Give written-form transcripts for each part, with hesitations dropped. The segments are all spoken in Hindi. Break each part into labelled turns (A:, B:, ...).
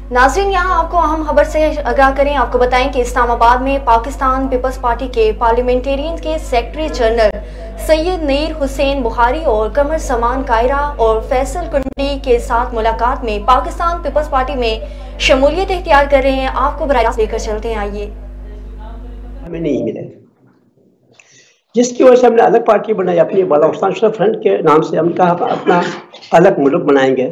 A: नाज़रीन, यहाँ आपको अहम खबर से आगाह करें। आपको बताएं कि इस्लामाबाद में पाकिस्तान पीपल्स पार्टी के पार्लियामेंटेरियन के सेक्रेटरी जनरल सैयद नईर हुसैन बुखारी और कमर समान कायरा और फैसल कुंडी के साथ मुलाकात में पाकिस्तान पीपल्स पार्टी में शमूलियत इख्तियार कर रहे हैं। आपको बराह रास्त लेकर चलते हैं, आइए।
B: हमें नहीं मिले, जिसकी वजह से हमने अलग पार्टी बनाई अपनी बलोचिस्तान फ्रंट के नाम से। हम कहा अपना अलग मुल्क बनाएंगे।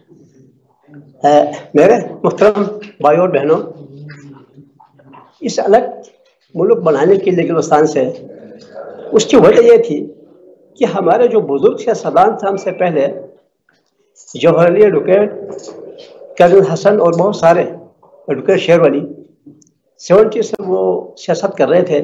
B: मेरे मुहतरम भाई और बहनों, इस अलग मुल्क बनाने के लिए गिलस्तान से उसकी वजह यह थी कि हमारे जो बुजुर्ग सियासतदान थे हमसे पहले, जौहरी एडवोकेट कर्नल हसन और बहुत सारे एडवोकेट शेरवली 70 से वो सियासत कर रहे थे।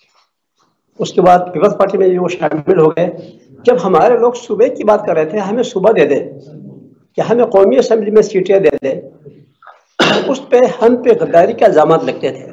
B: उसके बाद पीपल्स पार्टी में वो शामिल हो गए। जब हमारे लोग सूबे की बात कर रहे थे, हमें सूबा दे दे कि हमें कौमी असम्बली में सीटें दे दे, उस पे हम पे गद्दारी के इल्जामात लगते थे।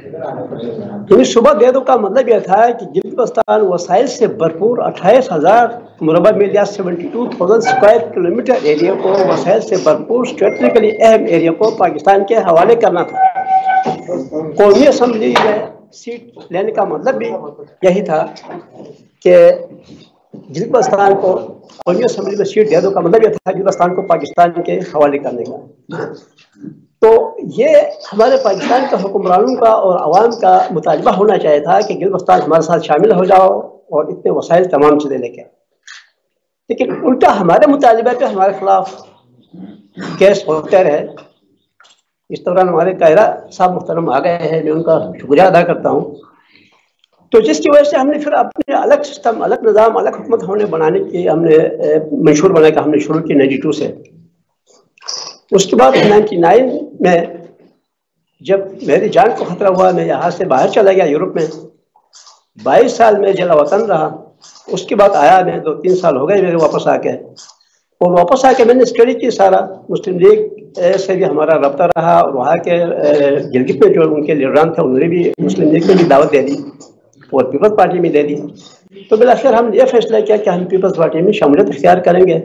B: यानी सूबा दे दो का मतलब यह था कि गिलगित-बल्तिस्तान वसाइल से भरपूर 28,000 मुरबा मील या 72,000 स्क्वायर किलोमीटर एरिया को, वसाइल से भरपूर स्ट्रेटेजिकली अहम एरिया को पाकिस्तान के हवाले करना था। कौमी असम्बली में सीट लेने का मतलब भी यही था कि गिलगित-बल्तिस्तान को कौमी असम्बली में सीट दे दो का मतलब यह था गिलगित-बल्तिस्तान को पाकिस्तान के हवाले करने का। तो ये हमारे पाकिस्तान के हुक्मरानों का और अवाम का मुतालबा होना चाहिए था कि गिलगित-बल्तिस्तान हमारे साथ शामिल हो जाओ और इतने वसाइल तमाम चीज़ें लेके। लेकिन उल्टा हमारे मुतालबे पे हमारे खिलाफ केस होते रहे। इस दौरान हमारे कायरा साहब मुहतरम आ गए हैं, मैं उनका शुक्रिया अदा करता हूँ। तो जिसकी वजह से हमने फिर अपने अलग सिस्टम, अलग निज़ाम, अलग हुकूमत हमने बनाने की हमने मंशूर बनाया कि हमने शुरू की 92 से। उसके बाद 99 में जब मेरी जान को खतरा हुआ, मैं यहाँ से बाहर चला गया यूरोप में। 22 साल में जला वतन रहा। उसके बाद आया मैं, 2-3 साल हो गए मेरे वापस आके, और वापस आके मैंने स्टडी की सारा। मुस्लिम लीग से भी हमारा रब्ता रहा और वहाँ के गिलगित में जो उनके लीडरान थे उन्होंने भी मुस्लिम लीग में भी दावत दे दी और पीपल्स पार्टी में दे दी। तो बिलाखिर हम ये फैसला किया कि हम पीपल्स पार्टी में शमूलियत इख्तियार करेंगे।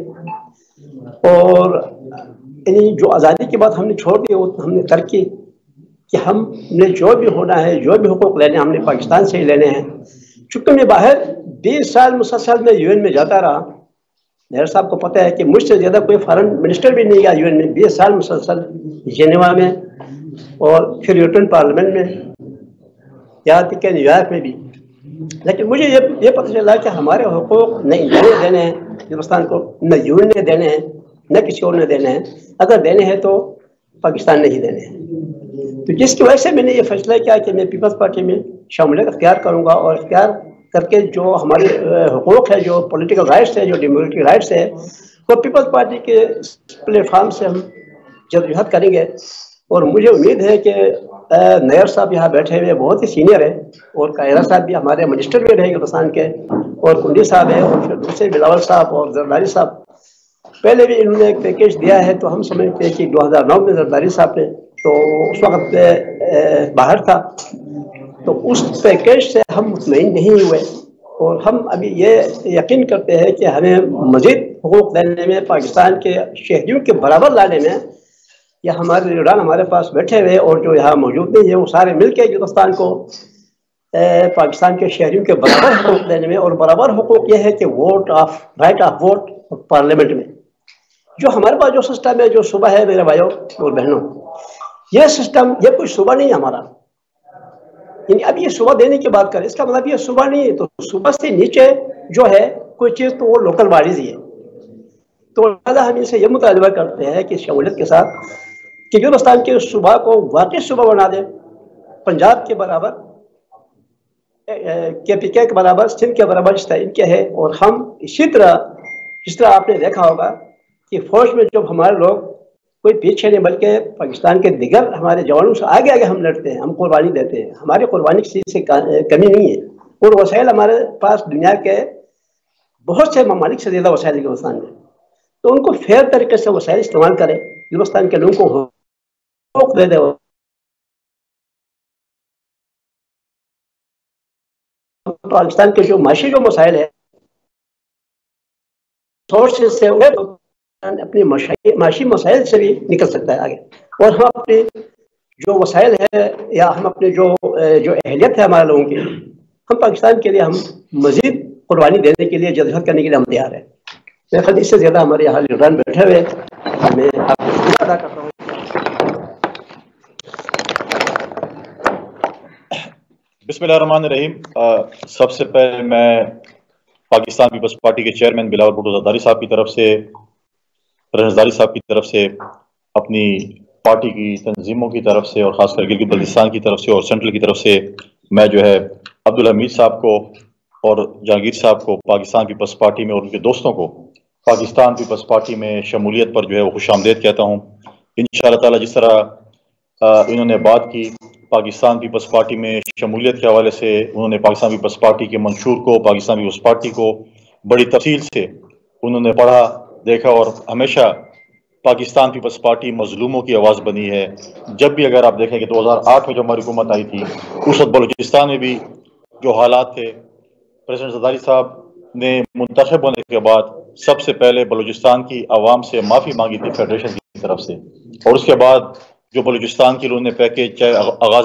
B: और यानी जो आज़ादी की बात हमने छोड़ दी, वो हमने तर्क की कि हमने जो भी होना है, जो भी हुकूक लेने हमने पाकिस्तान से ही लेने हैं। चूँकि मैं बाहर 20 साल मुसलसल में यूएन में जाता रहा। मेरे साहब को पता है कि मुझसे ज़्यादा कोई फॉरेन मिनिस्टर भी नहीं गया यूएन में। 20 साल मुसलसल जेनेवा में और फिर यूरोपियन पार्लियामेंट में, यहाँ तक कि न्यूयॉर्क में भी। लेकिन मुझे ये पता चला कि हमारे हुकूक न इंडिया ने देने हैं हिंदुस्तान को, न यूएन ने देने हैं, न किसी और ने देने हैं। अगर देने हैं तो पाकिस्तान ने ही देने हैं। तो जिसकी वजह से मैंने ये फैसला किया कि मैं पीपल्स पार्टी में शमूलियत इख्तियार करूँगा और इख्तियार करके जो हमारे हुकूक है, जो पॉलिटिकल राइट्स है, जो डेमोक्रेटिक राइट्स है, वो पीपल्स पार्टी के प्लेटफार्म से हम जद्दोजहद करेंगे। और मुझे उम्मीद है कि नैयर साहब यहाँ बैठे हुए बहुत ही सीनियर है, और कायरा साहब भी हमारे मिनिस्टर भी रहे हिंदुस्तान के, और कुंडी साहब है, और फिर दूसरे बिलावल साहब और जरदारी साहब। पहले भी इन्होंने एक पैकेज दिया है, तो हम समझते हैं कि 2009 में जरदारी साहब ने, तो उस वक्त बाहर था, तो उस पैकेज से हम मुतमईन नहीं हुए। और हम अभी ये यकीन करते हैं कि हमें मज़ीद हुकूक देने में, पाकिस्तान के शहरियों के बराबर लाने में, या हमारे लीडरान हमारे पास बैठे हुए और जो यहाँ मौजूद नहीं है, वो सारे मिल के हिंदुस्तान को पाकिस्तान के शहरियों के बराबर हुकूक देने में। और बराबर हुकूक ये है कि राइट ऑफ वोट पार्लियामेंट में जो हमारे पास जो सिस्टम है, जो सूबा है मेरे भाइयों और बहनों, ये सिस्टम, ये कोई सूबा नहीं है हमारा। यानी अब ये सूबा देने की बात करें, इसका मतलब ये सूबा नहीं है। तो सूबा से नीचे जो है कोई चीज़, तो वो लोकल बॉडीज ही है। तो लिहाजा हम इनसे ये मुतालबा करते हैं कि शमूलियत के साथ कि गिलगित-बल्तिस्तान के सूबा को वाकई सूबा बना दें, पंजाब के बराबर, KPK के बराबर, सिंध के बराबर जिस तरह इनके है। और हम इसी तरह, जिस तरह आपने देखा होगा कि फौज में जब हमारे लोग कोई पीछे नहीं, बल्कि पाकिस्तान के दिगर हमारे जवानों से आगे आगे हम लड़ते हैं, हम कुर्बानी देते हैं। हमारी कुर्बानी किसी से कमी नहीं है। और वसाइल हमारे पास दुनिया के बहुत से ममालिक से ज़्यादा वसाइल गिलगित-बल्तिस्तान में, तो उनको फेयर तरीके से वसाइल इस्तेमाल करें, गिलगित-बल्तिस्तान के लोगों को हुकूक दे दे। पाकिस्तान के जो माशी जो मसाइल है सोर्सेज से, अपने माशी मसाइल से भी निकल सकता है आगे, और हम अपने जो वसाइल है या हम अपने जो अहलियत है हमारे लोगों की, हम पाकिस्तान के लिए हम मजीद कुर्बानी देने के लिए, जदोजहद करने के लिए हम तैयार हैं। मेरे ख्याल इससे ज़्यादा हमारे यहाँ लीडरान बैठे हुए, मैं आपको शुक्रिया अदा करता हूँ।
C: बिस्मिल्लाहिर्रहमानिर्रहीम। सबसे पहले मैं पाकिस्तान पीपल्स पार्टी के चेयरमैन बिलावल भुट्टो ज़रदारी साहब की तरफ से, प्रेसिडेंट ज़रदारी साहब की तरफ से, अपनी पार्टी की तंजीमों की तरफ से और ख़ासकर गिलगित बल्तिस्तान की तरफ से और सेंट्रल की तरफ से मैं जो है अब्दुल हमीद साहब को और जहांगीर साहब को पाकिस्तान पीपल्स पार्टी में और उनके दोस्तों को पाकिस्तान पीपल्स पार्टी में शमूलियत पर जो है वो खुशामदीद कहता हूँ। इंशाअल्लाह ताला जिस तरह इन्होंने बात की पाकिस्तान पीपल्स पार्टी में शमूलियत के हवाले से, उन्होंने पाकिस्तान पीपल्स पार्टी के मंशूर को, पाकिस्तान पीपल्स पार्टी को बड़ी तफसील से उन्होंने पढ़ा, देखा और हमेशा पाकिस्तान पीपल्स पार्टी मजलूमों की आवाज़ बनी है। जब भी अगर आप देखें कि 2008 में जब हमारी हुकूमत आई थी, उस वक्त बलूचिस्तान में भी जो हालात थे, प्रेसिडेंट ज़रदारी साहब ने मुंतखब होने के बाद सबसे पहले बलूचिस्तान की आवाम से माफ़ी मांगी थी फेडरेशन की तरफ से, और उसके बाद जो बलूचिस्तान के लिए उन्होंने पैकेज, चाहे आगाज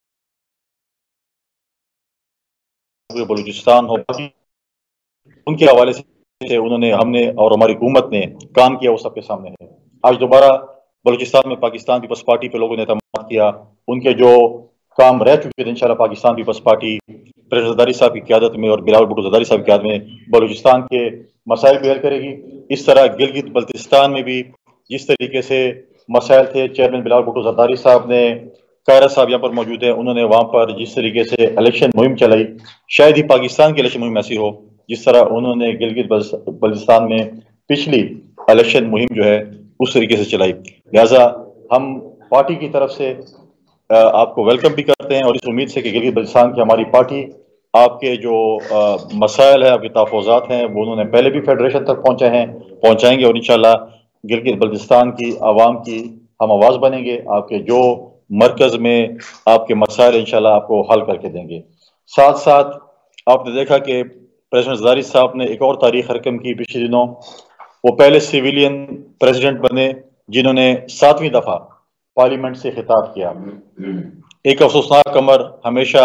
C: बलूचिस्तान हो, उनके हवाले से उन्होंने, हमने और हमारी हुकूमत ने काम किया, वो सबके सामने है। आज दोबारा बलूचिस्तान में पाकिस्तान पीपल्स पार्टी पे लोगों ने एतमाद किया, उनके जो काम रह चुके थे इंशाल्लाह Pakistan peoples party president Zardari साहब की क़यादत में और बिलावल भुट्टो ज़रदारी साहब की क़यादत में बलूचिस्तान के मसाइल भी हल करेगी। इस तरह गिलगित बल्तिस्तान में भी जिस तरीके से मसाइल थे, चेयरमैन बिलावल भुट्टो ज़रदारी साहब ने, कायरा साहब यहाँ पर मौजूद है, उन्होंने वहाँ पर जिस तरीके से इलेक्शन मुहिम चलाई, शायद ही पाकिस्तान की इलेक्शन मुहिम ऐसी हो जिस तरह उन्होंने गिलगित बल्तिस्तान में पिछली इलेक्शन मुहिम जो है उस तरीके से चलाई। लिहाजा हम पार्टी की तरफ से आपको वेलकम भी करते हैं और इस उम्मीद से कि गिलगित बल्तिस्तान की हमारी पार्टी आपके जो मसाइल है, आपके तहफ़्फ़ुज़ात हैं, वो उन्होंने पहले भी फेडरेशन तक पहुँचाएंगे और इंशाल्लाह गिलगित बल्तिस्तान की आवाम की हम आवाज़ बनेंगे। आपके जो मरकज़ में आपके मसाइल इंशाल्लाह आपको हल करके देंगे। साथ साथ आपने देखा कि प्रेसिडेंट ज़रदारी साहब ने एक और तारीख रकम की पिछले दिनों, वो पहले सिविलियन प्रेसिडेंट बने जिन्होंने 7वीं दफ़ा पार्लियामेंट से खिताब किया। एक अफसोसनाक अमर हमेशा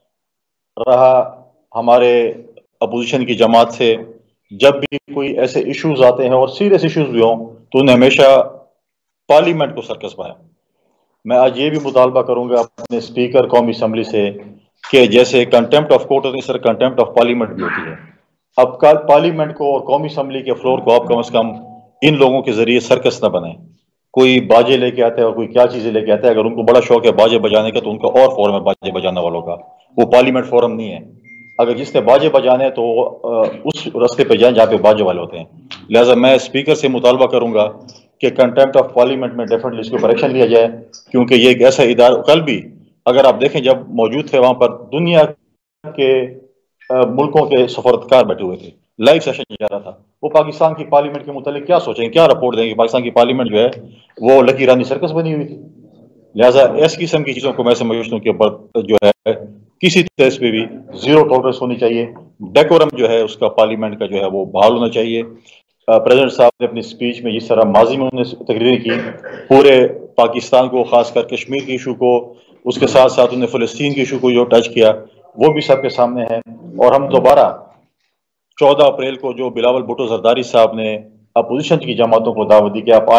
C: रहा हमारे अपोजिशन की जमात से, जब भी कोई ऐसे इश्यूज आते हैं और सीरियस इश्यूज भी हों तो उन्हें हमेशा पार्लियामेंट को सर्कस पाया। मैं आज ये भी मुतालबा करूंगा अपने स्पीकर कौमी असम्बली से कि जैसे कंटेम्प्ट ऑफ कोर्ट होती है, इस तरह कंटेम्प्ट ऑफ पार्लियामेंट भी होती है। अब कल पार्लियामेंट को और कौमी असम्बली के फ्लोर को आप कम से कम इन लोगों के जरिए सर्कस न बनाए। कोई बाजे लेके आता है और कोई क्या चीजें लेके आता है, अगर उनको बड़ा शौक है बाजे बजाने का तो उनका और फोरम है बाजे बजाने वालों का, वो पार्लियामेंट फोरम नहीं है। अगर जिसने बाजे बजाने हैं तो उस रास्ते पे जाएं जहाँ पे बाजे वाले होते हैं। लिहाजा मैं स्पीकर से मुतालबा करूंगा कि कंटेम्प्ट ऑफ पार्लियामेंट में डेफिनेटली इसके ऊपर एक्शन लिया जाए, क्योंकि ये एक ऐसा इदारा, कल भी अगर आप देखें जब मौजूद थे वहां पर दुनिया के मुल्कों के सफरतकार बैठे हुए थे, लाइव सेशन जा रहा था, वो पाकिस्तान की पार्लियामेंट के मुतालिक क्या सोचेंगे, क्या रिपोर्ट देंगे। पाकिस्तान की पार्लियामेंट जो है वो लकी रानी सर्कस बनी हुई थी। लिहाजा इस किस्म की चीजों को मैं समझता हूँ कि ऊपर जो है किसी तरह पे भी जीरो टॉलरेंस होनी चाहिए। डेकोरम जो है उसका पार्लियामेंट का जो है वो बहाल होना चाहिए। प्रेसिडेंट साहब ने अपनी स्पीच में जिस तरह माजी में उन्होंने तकरीर की, पूरे पाकिस्तान को, खासकर कश्मीर के इशू को, उसके साथ साथ उन्होंने फ़लस्तीन के इशू को जो टच किया वो भी सबके सामने है। और हम दोबारा 14 अप्रैल को जो बिलावल भुट्टो ज़रदारी साहब ने अपोजिशन की जमातों को दावत दी कि आप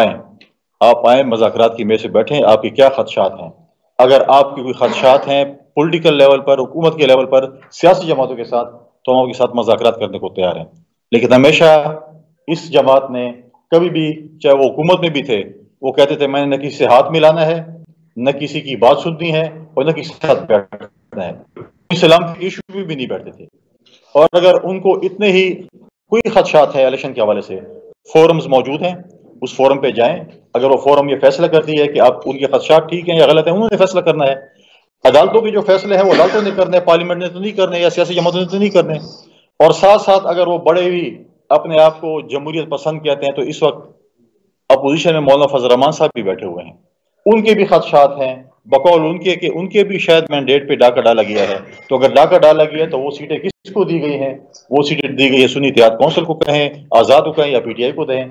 C: आएँ मुज़ाकरात की मेज से बैठें, आपके क्या खदशात हैं। अगर आपके कोई खदशात हैं पॉलिटिकल लेवल पर, हुकूमत के लेवल पर, सियासी जमातों के साथ, तो हम आपके साथ मुज़ाकरात करने को तैयार हैं। लेकिन हमेशा इस जमात ने कभी भी, चाहे वो हुकूमत में भी थे, वो कहते थे मैंने न किसी से हाथ मिलाना है, न किसी की बात सुननी है और न किसी के साथ बैठना है। इस्लाम के इशू भी नहीं बैठते थे। और अगर उनको इतने ही कोई खदशात है इलेक्शन के हवाले से, फोरम्स मौजूद हैं, उस फोरम पे जाएं। अगर वो फोरम ये फैसला करती है कि आप उनके खदशात ठीक हैं या गलत हैं, उन्होंने फैसला करना है। अदालतों के जो फैसले हैं वो अदालतों ने करने, पार्लियामेंट ने तो नहीं करने या सियासी जमातों ने तो नहीं करने। और साथ साथ अगर वो बड़े भी अपने आप को जमहूरियत पसंद कहते हैं, तो इस वक्त अपोजिशन में मौलाना फजल रहमान साहब भी बैठे हुए हैं, उनके भी खदशात हैं बकौल उनके कि उनके भी शायद मैंडेट पे डाका डाला गया है। तो अगर डाका डाला गया तो वो सीटें किसको दी गई हैं? वो सीटें दी गई है सुन्नी इत्तेहाद कौंसिल को कहें, आज़ाद को कहें या पीटीआई को दें।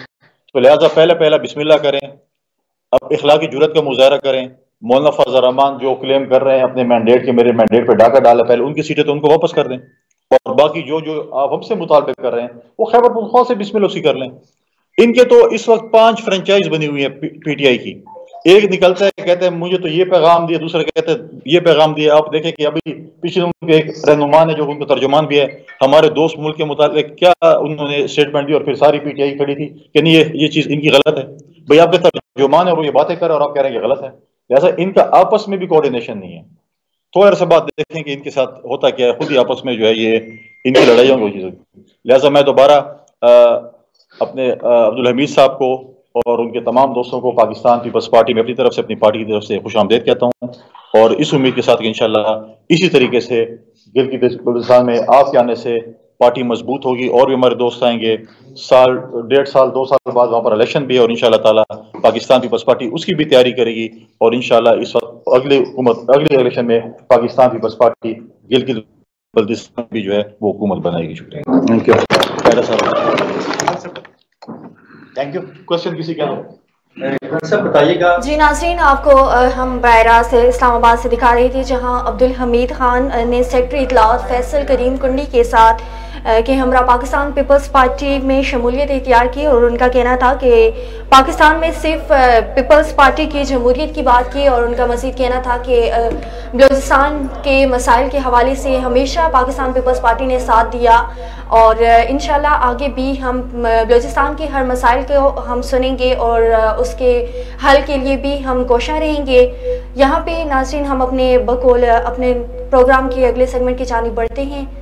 C: तो लिहाजा पहला बिस्मिल्लाह करें, अब इखलाकी जुर्रत का मुजाहरा करें। मौलाना फजल रहमान जो क्लेम कर रहे हैं अपने मैंडेट के, मेरे मैंडेट पर डाका डाला, पहले उनकी सीटें तो उनको वापस कर दें, और बाकी जो जो आप हमसे मुतालबे कर रहे हैं वो खैबर पख्तूनख्वा से बिस्मिल्लाह सी कर लें। इनके तो इस वक्त 5 फ्रेंचाइज बनी हुई है पीटीआई की। एक निकलता है कहते हैं मुझे तो ये पैगाम दिया, दूसरा कहते हैं ये पैगाम दिया। आप देखें कि अभी पिछले उनके एक रहनुमान है जो उनका तर्जुमान भी है, हमारे दोस्त मुल्क के मुताबिक क्या उन्होंने स्टेटमेंट दी, और फिर सारी पीटीआई खड़ी थी कि नहीं ये चीज इनकी गलत है। भाई आपके तर्जुमान है और वो ये बातें कर रहे हैं और आप कह रहे हैं ये गलत है। लिहाजा इनका आपस में भी कोऑर्डिनेशन नहीं है। थोड़ा सा बात देखें कि इनके साथ होता क्या है, खुद ही आपस में जो है ये इनकी लड़ाइयों की चीज। लिहाजा मैं दोबारा अपने अब्दुल हमीद साहब को और उनके तमाम दोस्तों को पाकिस्तान पीपल्स पार्टी में अपनी तरफ से, अपनी पार्टी की तरफ से खुशामदीद कहता हूँ, और इस उम्मीद के साथ कि इंशाल्लाह इसी तरीके से गिलगित-बल्तिस्तान में आपके आने से पार्टी मजबूत होगी और भी हमारे दोस्त आएंगे। साल, 1.5 साल, 2 साल बाद वहाँ पर इलेक्शन भी है, और इंशाल्लाह ताला पाकिस्तान पीपल्स पार्टी उसकी भी तैयारी करेगी, और इंशाल्लाह इस वक्त अगले इलेक्शन में पाकिस्तान पीपल्स पार्टी गिलगित-बल्तिस्तान भी जो है वो हुकूमत बनाएगी। शुक्रिया। Thank you. Thank you. Question किसी का सब बताइएगा।
A: जी नाज़रीन, आपको हम बराह इस्लामाबाद से दिखा रहे थे जहां अब्दुल हमीद खान ने सेक्रेटरी इत्तलात फैसल करीम कुंडी के साथ कि हमरा पाकिस्तान पीपल्स पार्टी में शमूलियत इख्तियार की, और उनका कहना था कि पाकिस्तान में सिर्फ पीपल्स पार्टी की जमहूरियत की बात की, और उनका मज़ीद कहना था कि बलूचिस्तान के मसाइल के हवाले से हमेशा पाकिस्तान पीपल्स पार्टी ने साथ दिया, और इंशाल्लाह आगे भी हम बलूचिस्तान के हर मसाइल को हम सुनेंगे और उसके हल के लिए भी हम कोशिश रहेंगे। यहाँ पे नाज़रीन हम अपने बकौल अपने प्रोग्राम के अगले सेगमेंट की जानिब बढ़ते हैं।